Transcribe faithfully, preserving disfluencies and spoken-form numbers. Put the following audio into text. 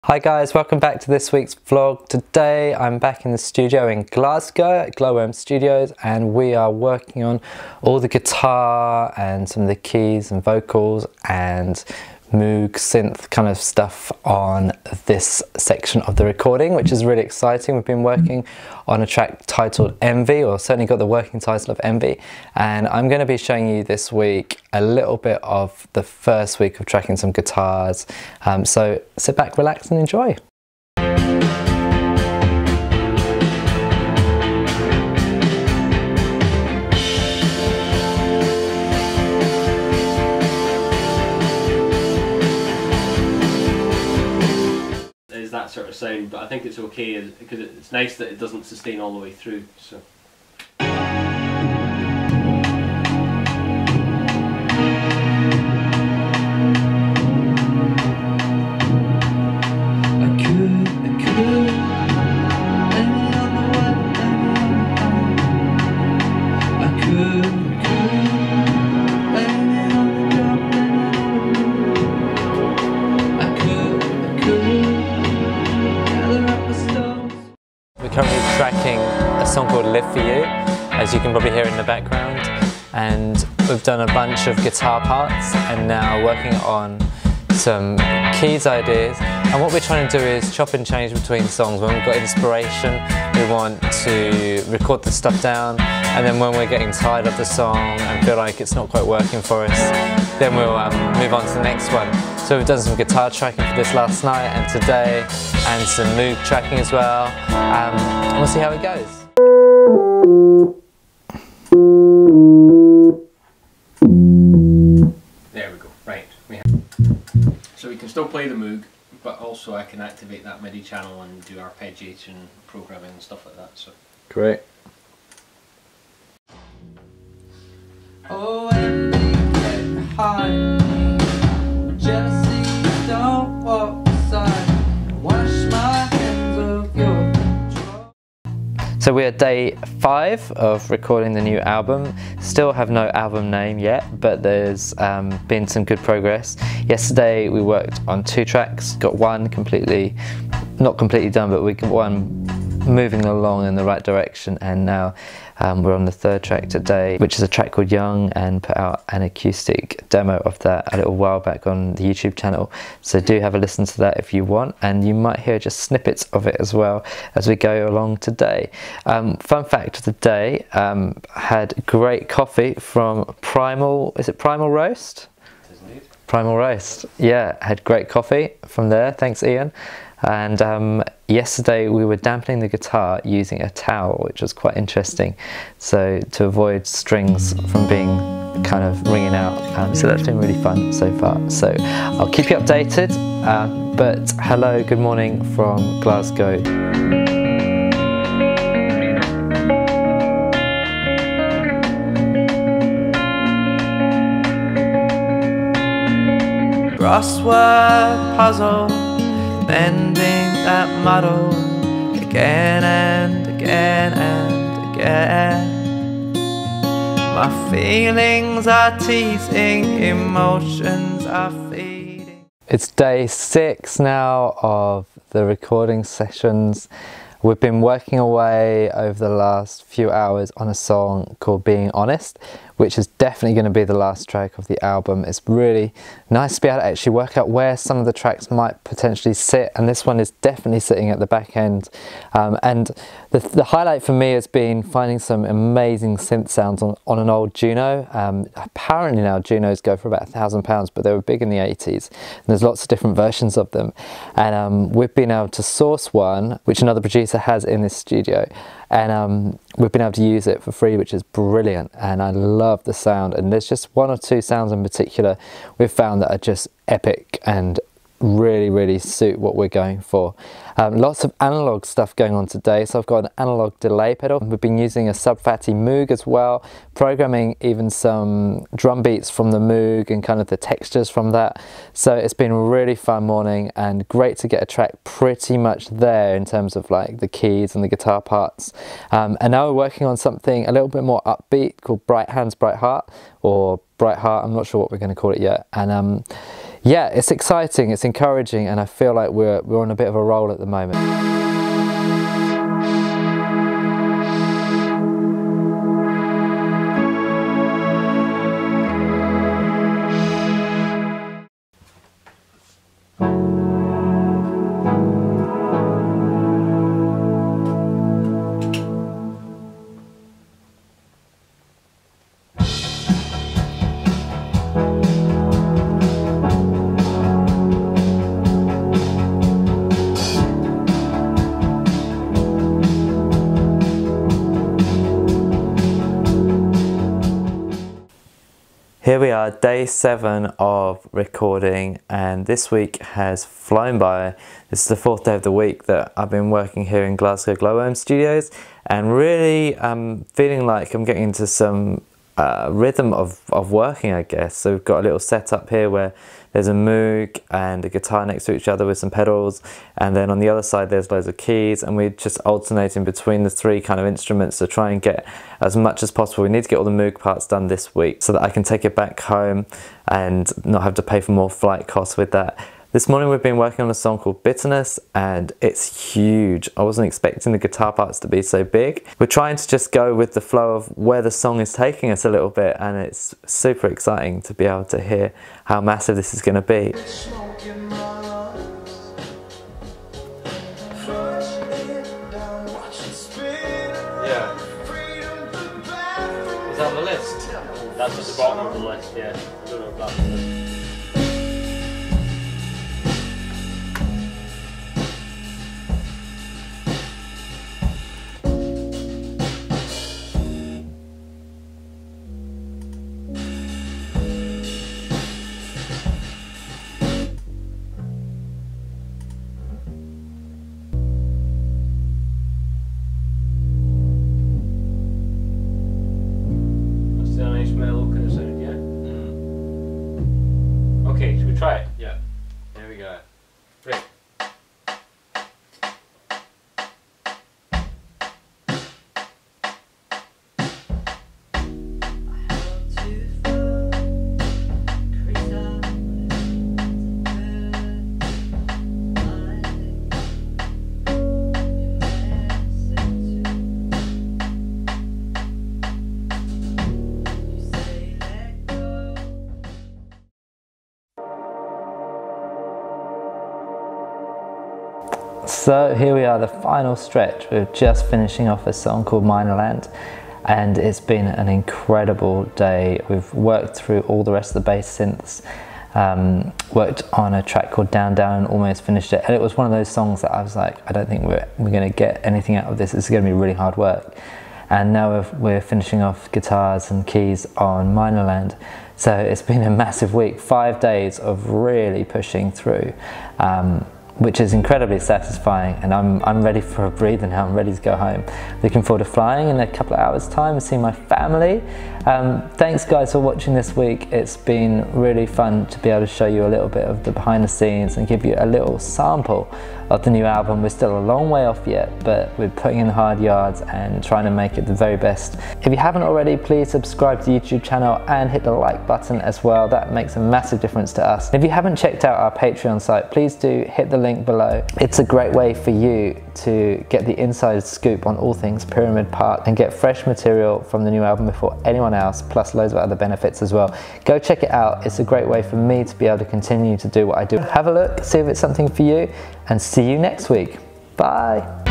Hi guys, welcome back to this week's vlog. Today I'm back in the studio in Glasgow at Glowworm Studios, and we are working on all the guitar and some of the keys and vocals and Moog synth kind of stuff on this section of the recording, which is really exciting. We've been working on a track titled Envy, or certainly got the working title of Envy, and I'm going to be showing you this week a little bit of the first week of tracking some guitars. Um, so sit back, relax and enjoy. That sort of sound, but I think it's okay because it's nice that it doesn't sustain all the way through. So. We're currently tracking a song called Live For You, as you can probably hear in the background, and we've done a bunch of guitar parts and now working on some keys ideas. And what we're trying to do is chop and change between songs. When we've got inspiration, we want to record the stuff down, and then when we're getting tired of the song and feel like it's not quite working for us, then we'll um, move on to the next one. So we've done some guitar tracking for this last night and today, and some Moog tracking as well, um, and we'll see how it goes. There we go, right. We have so we can still play the Moog, but also I can activate that MIDI channel and do arpeggiation, programming and stuff like that. So great. Oh, and get high. Jealousy, don't walk aside. Wash my hands of your control. So we're at day five of recording the new album. Still have no album name yet, but there's um, been some good progress. Yesterday we worked on two tracks, got one completely, not completely done, but we got one moving along in the right direction, and now um, we're on the third track today, which is a track called Young, and put out an acoustic demo of that a little while back on the YouTube channel, so do have a listen to that if you want, and you might hear just snippets of it as well as we go along today. Um, fun fact of the day, um, had great coffee from Primal, is it Primal Roast? Primal Roast, yeah, had great coffee from there, thanks Ian. And um, yesterday we were dampening the guitar using a towel, which was quite interesting, so to avoid strings from being kind of ringing out. Um, so that's been really fun so far. So I'll keep you updated, uh, but hello, good morning from Glasgow. Crossword puzzle, bending that model again and again and again. My feelings are teasing, emotions are feeding. It's day six now of the recording sessions. We've been working away over the last few hours on a song called Being Honest, which is definitely going to be the last track of the album. It's really nice to be able to actually work out where some of the tracks might potentially sit, and this one is definitely sitting at the back end. Um, and the, the highlight for me has been finding some amazing synth sounds on, on an old Juno. Um, apparently now Junos go for about a thousand pounds, but they were big in the eighties, and there's lots of different versions of them. And um, we've been able to source one, which another producer has in this studio, and um, we've been able to use it for free, which is brilliant, and I love the sound. And there's just one or two sounds in particular we've found that are just epic and really really suit what we're going for. Um, lots of analog stuff going on today, so I've got an analog delay pedal. We've been using a sub-fatty Moog as well, programming even some drum beats from the Moog and kind of the textures from that. So it's been a really fun morning and great to get a track pretty much there in terms of like the keys and the guitar parts. Um, and now we're working on something a little bit more upbeat called Bright Hands, Bright Heart, or Bright Heart, I'm not sure what we're going to call it yet. And um, yeah, it's exciting, it's encouraging, and I feel like we're, we're on a bit of a roll at the moment. Here we are, day seven of recording, and this week has flown by. This is the fourth day of the week that I've been working here in Glasgow Glowworm Studios, and really I'm feeling like I'm getting into some uh, rhythm of, of working, I guess. So we've got a little setup here where there's a Moog and a guitar next to each other with some pedals, and then on the other side there's loads of keys, and we're just alternating between the three kind of instruments to try and get as much as possible. We need to get all the Moog parts done this week so that I can take it back home and not have to pay for more flight costs with that. This morning we've been working on a song called Bitterness, and it's huge. I wasn't expecting the guitar parts to be so big. We're trying to just go with the flow of where the song is taking us a little bit, and it's super exciting to be able to hear how massive this is going to be. Yeah. Is that on the list? That's at the bottom of the list, yeah. I don't know if that's the list. Okay, should we try it? Yeah, here we go. Three. So here we are, the final stretch. We're just finishing off a song called Minerland, and it's been an incredible day. We've worked through all the rest of the bass synths, um, worked on a track called Down Down and almost finished it. And it was one of those songs that I was like, I don't think we're, we're going to get anything out of this. It's going to be really hard work. And now we're, we're finishing off guitars and keys on Minerland. So it's been a massive week, five days of really pushing through. Um, which is incredibly satisfying, and I'm, I'm ready for a breather now. I'm ready to go home. Looking forward to flying in a couple of hours time and seeing my family. Um, thanks guys for watching this week. It's been really fun to be able to show you a little bit of the behind the scenes and give you a little sample of the new album. We're still a long way off yet, but we're putting in hard yards and trying to make it the very best. If you haven't already, please subscribe to the YouTube channel and hit the like button as well. That makes a massive difference to us. If you haven't checked out our Patreon site, please do hit the link below. It's a great way for you to get the inside scoop on all things Pyramid Park and get fresh material from the new album before anyone else, plus loads of other benefits as well. Go check it out. It's a great way for me to be able to continue to do what I do. Have a look, see if it's something for you, and see you next week. Bye.